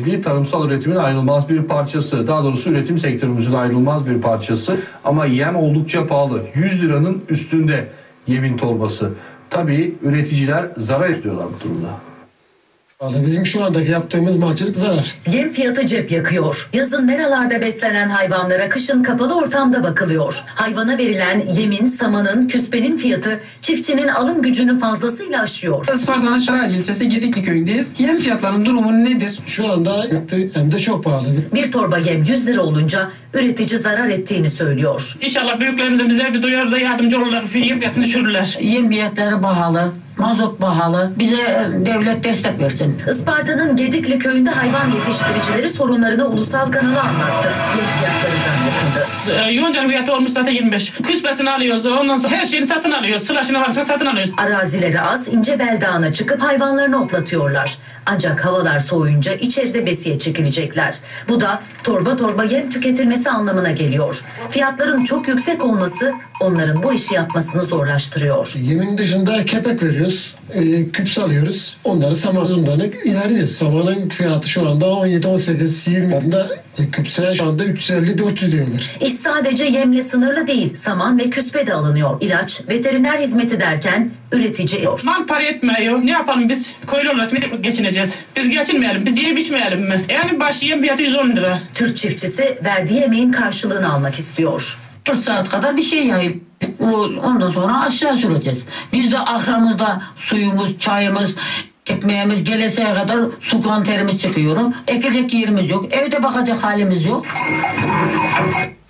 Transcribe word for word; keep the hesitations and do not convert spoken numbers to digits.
üreticiliği tarımsal üretimin ayrılmaz bir parçası. Daha doğrusu üretim sektörümüzün ayrılmaz bir parçası. Ama yem oldukça pahalı. yüz liranın üstünde yemin torbası. Tabii üreticiler zarar ediyorlar bu durumda. Bizim şu andaki yaptığımız mahsulük zarar. Yem fiyatı cep yakıyor. Yazın meralarda beslenen hayvanlara kışın kapalı ortamda bakılıyor. Hayvana verilen yemin, samanın, küspenin fiyatı çiftçinin alım gücünü fazlasıyla aşıyor. Isparta'nın Şaracı ilçesi Gedikli köyündeyiz. Yem fiyatlarının durumu nedir? Şu anda hem de çok pahalı. Bir torba yem yüz lira olunca üretici zarar ettiğini söylüyor. İnşallah büyüklerimiz bize bir duyar da yardımcı olurlar. Yem fiyatını düşürürler. Yem fiyatları pahalı. Mazot pahalı. Bize devlet destek versin. Isparta'nın Gedikli köyünde hayvan yetiştiricileri sorunlarını ulusal kanala anlattı. Yem fiyatlarından yakındı. Ee, Yoncanın fiyatı olmuş zaten yirmi beş. Küspesini alıyoruz. Ondan sonra her şeyini satın alıyoruz. Sıraşını varsa satın alıyoruz. Arazileri az, İncebel Dağı'na çıkıp hayvanlarını otlatıyorlar. Ancak havalar soğuyunca içeride besiye çekilecekler. Bu da torba torba yem tüketilmesi anlamına geliyor. Fiyatların çok yüksek olması onların bu işi yapmasını zorlaştırıyor. Yemin dışında kepek veriyoruz, e, küps alıyoruz. Onları samanından ileriyoruz. Samanın fiyatı şu anda on yedi on sekiz yirmi adında, e, küpse şu anda üç yüz elli dört yüz diyorlar. İş sadece yemle sınırlı değil. Saman ve küspe de alınıyor. İlaç, veteriner hizmeti derken üretici yok. Mal para etmiyor. Ne yapalım biz? Köylü olarak ne geçineceğiz? Biz geçinmeyelim. Biz yiyip içmeyelim mi? Yani baş yem fiyatı yüz on lira. Türk çiftçisi verdiği emeğin karşılığını almak istiyor. dört saat kadar bir şey yayıp ondan sonra aşağı süreceğiz. Biz de ahramızda suyumuz, çayımız, ekmeğimiz geleseye kadar su kanterimiz çıkıyor. Ekecek yerimiz yok. Evde bakacak halimiz yok.